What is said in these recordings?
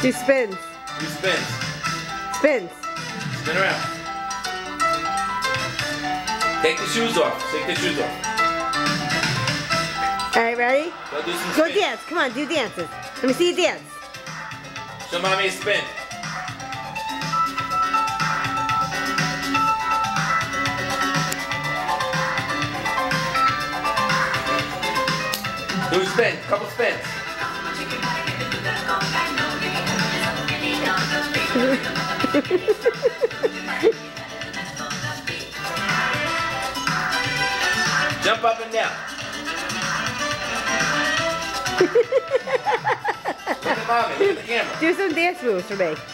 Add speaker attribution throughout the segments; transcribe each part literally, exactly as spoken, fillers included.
Speaker 1: Do spins.
Speaker 2: Do spins.
Speaker 1: Spins.
Speaker 2: Spin around. Take the shoes off. Take the shoes off.
Speaker 1: Alright, ready?
Speaker 2: Go do some
Speaker 1: Go
Speaker 2: spins.
Speaker 1: dance. Come on, do dances. Let me see you dance.
Speaker 2: Show mommy a spin. Do a spin. Couple spins. Jump up and down. Look at mommy. Look at the camera.
Speaker 1: Do some dance moves for me.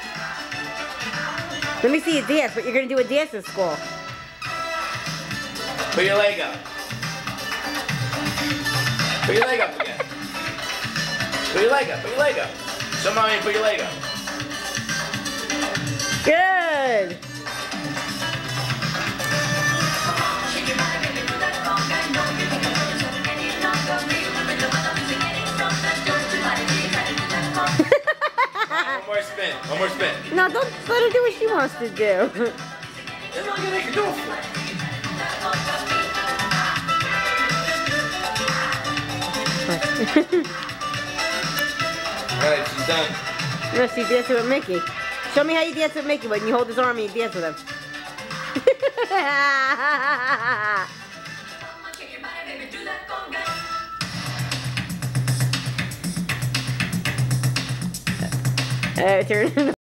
Speaker 1: Let me see you dance, but you're going to do a dance in school.
Speaker 2: Put your leg up. Put your leg up again. Put your leg up. Put your leg up. Show mommy put your leg up.
Speaker 1: Good.
Speaker 2: One more spin. One more spin.
Speaker 1: No, don't let her do what she wants to do.
Speaker 2: That's not gonna make her do it for. Alright, she's done.
Speaker 1: No, she dancing with Mickey. Show me how you dance with Mickey when you hold his arm and you dance with him. Alright, turn.